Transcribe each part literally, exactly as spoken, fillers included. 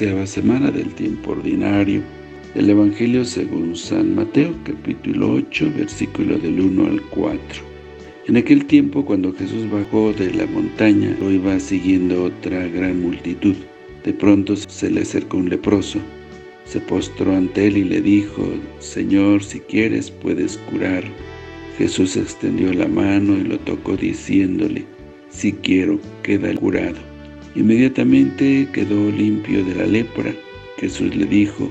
doceava semana del tiempo ordinario del Evangelio según San Mateo, capítulo ocho, versículo del uno al cuatro. En aquel tiempo, cuando Jesús bajó de la montaña, lo iba siguiendo otra gran multitud. De pronto se le acercó un leproso. Se postró ante él y le dijo: «Señor, si quieres, puedes curar». Jesús extendió la mano y lo tocó, diciéndole: «Sí quiero, queda curado». Inmediatamente quedó limpio de la lepra. Jesús le dijo: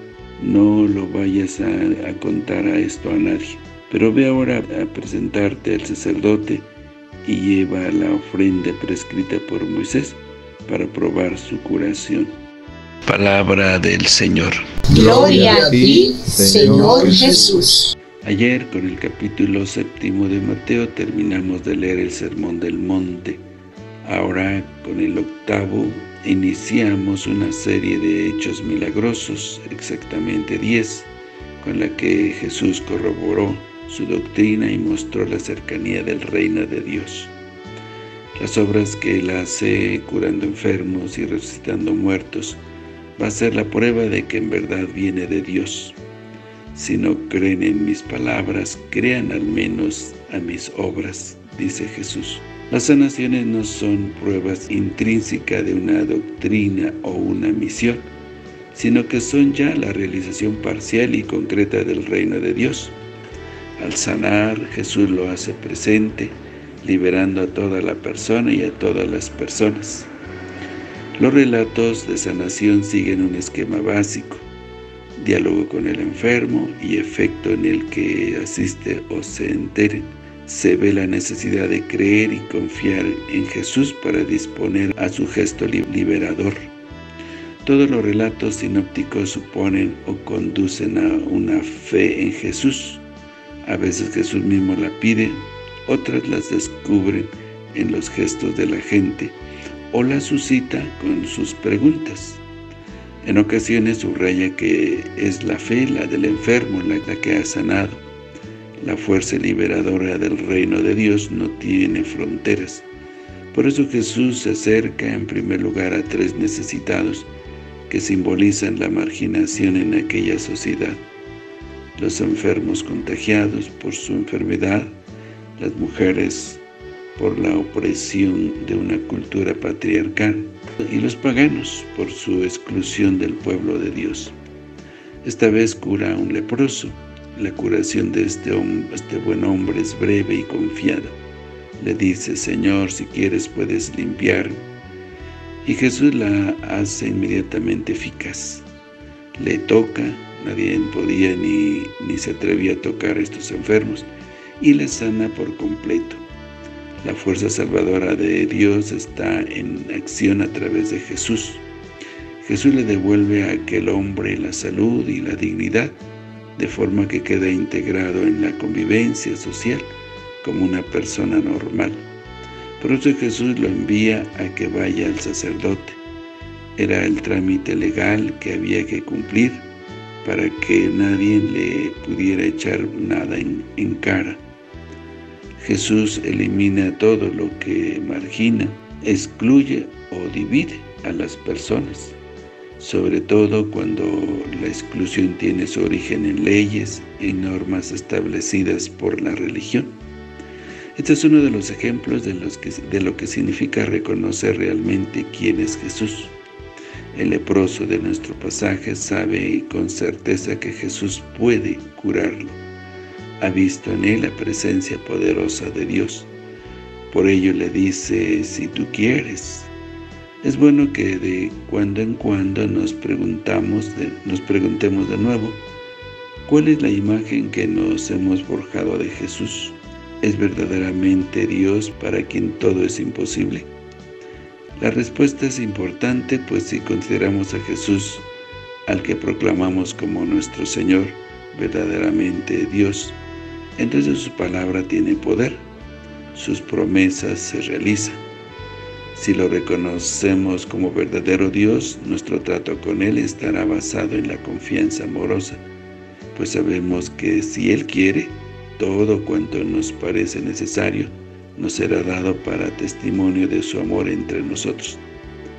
«No lo vayas a, a contar a esto a nadie, pero ve ahora a presentarte al sacerdote y lleva la ofrenda prescrita por Moisés para probar su curación». Palabra del Señor. Gloria a ti, Señor Jesús. Ayer, con el capítulo séptimo de Mateo, terminamos de leer el Sermón del Monte. Ahora, con el octavo, iniciamos una serie de hechos milagrosos, exactamente diez, con la que Jesús corroboró su doctrina y mostró la cercanía del reino de Dios. Las obras que Él hace curando enfermos y resucitando muertos va a ser la prueba de que en verdad viene de Dios. Si no creen en mis palabras, crean al menos a mis obras, dice Jesús. Las sanaciones no son pruebas intrínsecas de una doctrina o una misión, sino que son ya la realización parcial y concreta del reino de Dios. Al sanar, Jesús lo hace presente, liberando a toda la persona y a todas las personas. Los relatos de sanación siguen un esquema básico: diálogo con el enfermo y efecto en el que asiste o se entere. Se ve la necesidad de creer y confiar en Jesús para disponer a su gesto liberador. Todos los relatos sinópticos suponen o conducen a una fe en Jesús. A veces Jesús mismo la pide, otras las descubren en los gestos de la gente o la suscita con sus preguntas. En ocasiones subraya que es la fe, la del enfermo, la que ha sanado. La fuerza liberadora del reino de Dios no tiene fronteras. Por eso Jesús se acerca en primer lugar a tres necesitados que simbolizan la marginación en aquella sociedad: los enfermos contagiados por su enfermedad, las mujeres por la opresión de una cultura patriarcal y los paganos por su exclusión del pueblo de Dios. Esta vez cura a un leproso. La curación de este, hombre, este buen hombre es breve y confiada. Le dice: «Señor, si quieres puedes limpiar». Y Jesús la hace inmediatamente eficaz. Le toca, nadie podía ni, ni se atrevía a tocar a estos enfermos, y le sana por completo. La fuerza salvadora de Dios está en acción a través de Jesús. Jesús le devuelve a aquel hombre la salud y la dignidad, de forma que queda integrado en la convivencia social como una persona normal. Por eso Jesús lo envía a que vaya al sacerdote. Era el trámite legal que había que cumplir para que nadie le pudiera echar nada en, en cara. Jesús elimina todo lo que margina, excluye o divide a las personas, sobre todo cuando la exclusión tiene su origen en leyes y normas establecidas por la religión. Este es uno de los ejemplos de, los que, de lo que significa reconocer realmente quién es Jesús. El leproso de nuestro pasaje sabe con certeza que Jesús puede curarlo. Ha visto en él la presencia poderosa de Dios. Por ello le dice: «Si tú quieres». Es bueno que de cuando en cuando nos, preguntamos de, nos preguntemos de nuevo: ¿cuál es la imagen que nos hemos forjado de Jesús? ¿Es verdaderamente Dios para quien todo es imposible? La respuesta es importante, pues si consideramos a Jesús, al que proclamamos como nuestro Señor, verdaderamente Dios, entonces su palabra tiene poder, sus promesas se realizan. Si lo reconocemos como verdadero Dios, nuestro trato con Él estará basado en la confianza amorosa, pues sabemos que si Él quiere, todo cuanto nos parece necesario nos será dado para testimonio de su amor entre nosotros.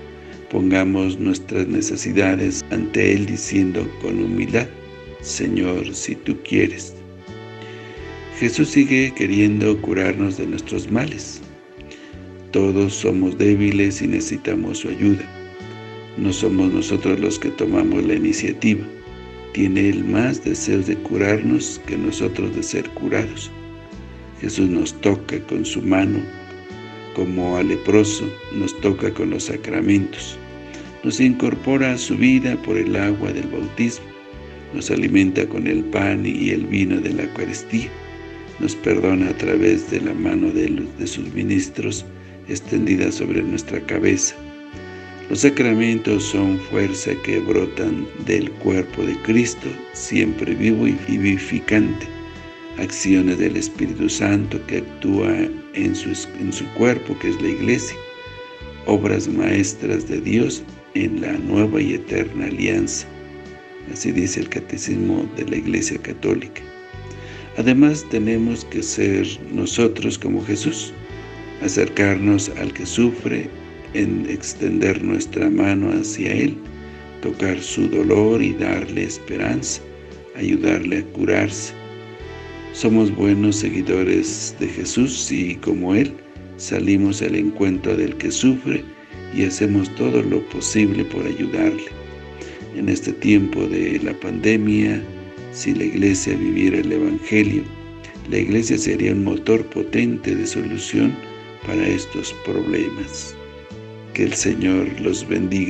Pongamos nuestras necesidades ante Él diciendo con humildad: Señor, si tú quieres. Jesús sigue queriendo curarnos de nuestros males. Todos somos débiles y necesitamos su ayuda. No somos nosotros los que tomamos la iniciativa. Tiene Él más deseos de curarnos que nosotros de ser curados. Jesús nos toca con su mano, como al leproso, nos toca con los sacramentos. Nos incorpora a su vida por el agua del bautismo. Nos alimenta con el pan y el vino de la Eucaristía. Nos perdona a través de la mano de, los, de sus ministros extendida sobre nuestra cabeza. Los sacramentos son fuerza que brotan del cuerpo de Cristo, siempre vivo y vivificante. Acciones del Espíritu Santo que actúa en su, en su cuerpo, que es la Iglesia. Obras maestras de Dios en la nueva y eterna alianza. Así dice el Catecismo de la Iglesia Católica. Además, tenemos que ser nosotros como Jesús, acercarnos al que sufre, en extender nuestra mano hacia Él, tocar su dolor y darle esperanza, ayudarle a curarse. Somos buenos seguidores de Jesús si, como Él, salimos al encuentro del que sufre y hacemos todo lo posible por ayudarle. En este tiempo de la pandemia, si la Iglesia viviera el Evangelio, la Iglesia sería un motor potente de solución para estos problemas. Que el Señor los bendiga.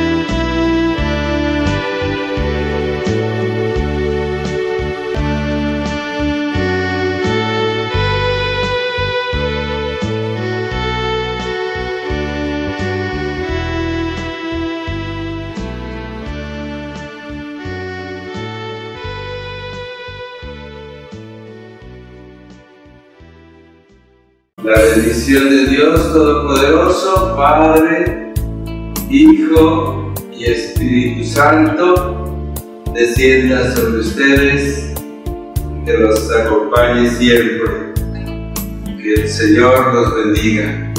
La bendición de Dios Todopoderoso, Padre, Hijo y Espíritu Santo, descienda sobre ustedes, que los acompañe siempre. Que el Señor los bendiga.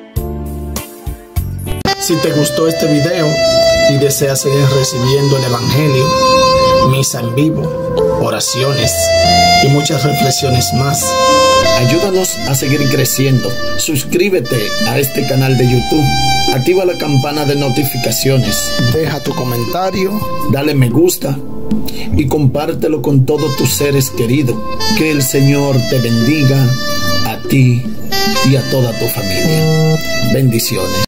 Si te gustó este video y deseas seguir recibiendo el Evangelio, misa en vivo, oraciones y muchas reflexiones más, ayúdanos a seguir creciendo. Suscríbete a este canal de YouTube, activa la campana de notificaciones, deja tu comentario, dale me gusta y compártelo con todos tus seres queridos. Que el Señor te bendiga a ti y a toda tu familia. Bendiciones.